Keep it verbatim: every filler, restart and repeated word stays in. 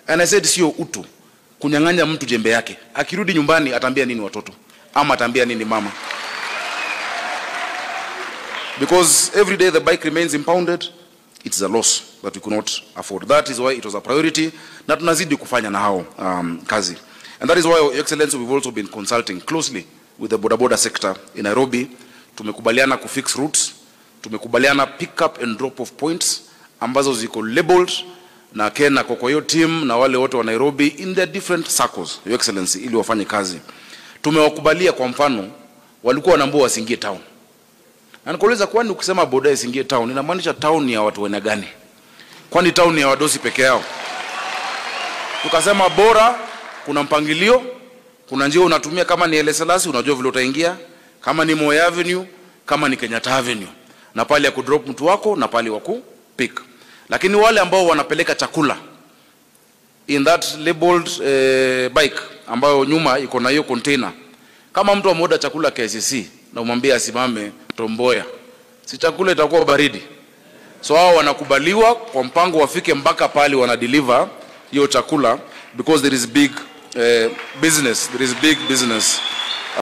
And I said sio utu kunyang'anya mtu jembe yake. Akirudi nyumbani atambia nini watoto? Ama atambia nini mama? Because every day the bike remains impounded, it's a loss that we could not afford. That is why it was a priority. Na tunazidi kufanya na hao um, kazi. And that is why, Your Excellency, we've also been consulting closely with the Boda Boda sector in Nairobi. Tumekubaliana kufix routes. Tumekubaliana pick up and drop off points ambazo ziko labeled na Kena kwa hiyo team na wale wote wa Nairobi in their different circles, Your Excellency, ili wafanye kazi. Tumewakubalia kwa mfano walikuwa wanaambiwa wasingie town. Na nikuuliza, kwani ukisema boda isingie town inamaanisha town ya watu wena gani? Kwani town ya wadosi peke yao? Tukasema bora kuna mpangilio, kuna njia unatumia, kama ni Eleselasi unajua vile utaingia, kama ni Moi Avenue, kama ni Kenyatta Avenue, na pale ya kudrop mtu wako na pale wa kupick. Lakini wale ambao wanapeleka chakula in that labeled uh, bike ambayo nyuma iko na hiyo container, kama mtu ameoda chakula K C C na umwambia asimame Tomboya, si chakula itakuwa baridi. So hao wanakubaliwa kwa mpango wafike mpaka pale wana deliver hiyo chakula, because there is big uh, business there is big business